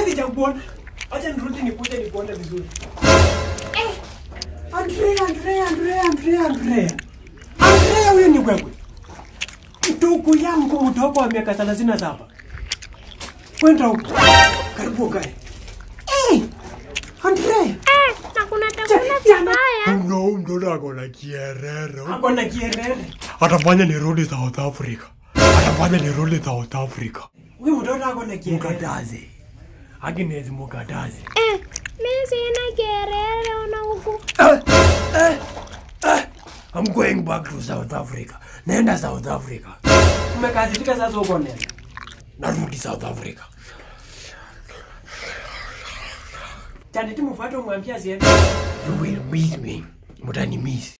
Kazi cha kuona. Acha nirudi nikuje nikuone vizuri. Andrea huyo ni wewe. Ndugu yangu mdogo wa miaka 37. Kwenda huko. Karibu kae. Andrea. Na kuna chakula kibaya. Ndo akona kierere. Akona kierere. Atafanya nirudi South Africa. Huyo mtoto akona kierere. Mukataze. Agnes mukataze. Mimi sina kierere una huku. I'm going back to South Africa. Nenda South Africa. Umekazifika sasa uko nenda. Narudi South Africa. Chaneti mfuate umwambie asiende. You will miss me. Mutani miss.